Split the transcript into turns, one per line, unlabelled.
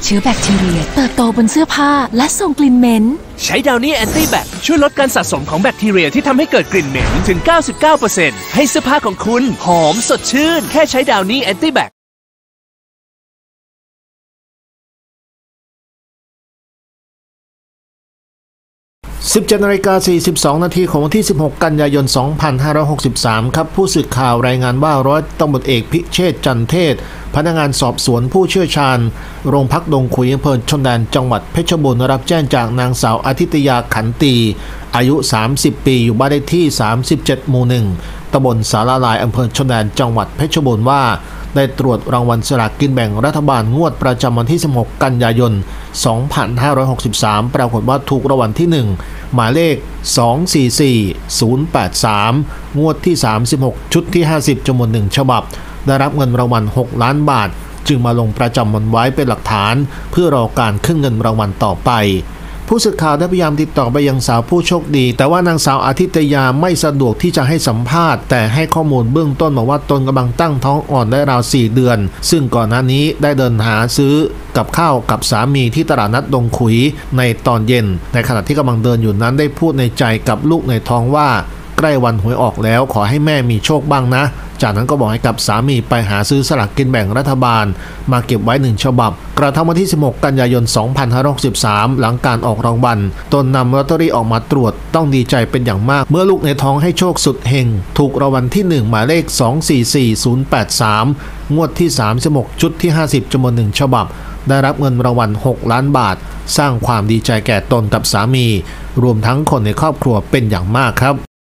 เชื้อแบคทีเรียเติบโตบนเสื้อผ้าและส่งกลิ่นเหม็น
ใช้ดาวนี่แอนตี้แบคช่วยลดการสะสมของแบคทีเรียที่ทำให้เกิดกลิ่นเหม็นถึง 99% ให้เสื้อผ้าของคุณหอมสดชื่นแค่ใช้ดาวนี่แอนตี้แบค
17:42 นาทีของวันที่ 16 กันยายน 2563 ครับผู้สื่อข่าวรายงานว่าร้อยตำรวจเอกพิเชษฐ์จันเทศพนักงานสอบสวนผู้เชี่ยวชาญโรงพักดงขุยอำเภอชนแดนจังหวัดเพชรบูรณ์รับแจ้งจากนางสาวอาทิตยาขันตีอายุ 30 ปีอยู่บ้านเลขที่ 37 หมู่ 1 ตำบลสาราลายอำเภอชนแดนจังหวัดเพชรบูรณ์ว่าได้ตรวจรางวัลสลากกินแบ่งรัฐบาลงวดประจำวันที่ 16 กันยายน 2563 ปรากฏว่าถูกรางวัลที่ 1 หมายเลข 244083 งวดที่ 36 ชุดที่ 50 จำนวน 1 ฉบับได้รับเงินรางวัล 6 ล้านบาทจึงมาลงประจำวันไว้เป็นหลักฐานเพื่อรอการขึ้นเงินรางวัลต่อไปผู้สื่อข่าวได้พยายามติดต่อไปยังสาวผู้โชคดีแต่ว่านางสาวอาทิตยาไม่สะดวกที่จะให้สัมภาษณ์แต่ให้ข้อมูลเบื้องต้นบอกว่าตนกำลังตั้งท้องอ่อนได้ราว 4 เดือนซึ่งก่อนหน้านี้ได้เดินหาซื้อกับข้าวกับสามีที่ตลาดนัดดงขุยในตอนเย็นในขณะที่กำลังเดินอยู่นั้นได้พูดในใจกับลูกในท้องว่าใกล้วันหวยออกแล้วขอให้แม่มีโชคบ้างนะจากนั้นก็บอกให้กับสามีไปหาซื้อสลากกินแบ่งรัฐบาลมาเก็บไว้1ฉบับกระทั่งวันที่ 16 กันยายน 2563 หลังการออกรางวัลตนนำลอตเตอรี่ออกมาตรวจต้องดีใจเป็นอย่างมากเมื่อลูกในท้องให้โชคสุดเฮงถูกรางวัลที่ 1 หมายเลข 244083 งวดที่ 36 ชุดที่ 50 จำนวน 1 ฉบับได้รับเงินรางวัล 6 ล้านบาทสร้างความดีใจแก่ตนกับสามีรวมทั้งคนในครอบครัวเป็นอย่างมากครับ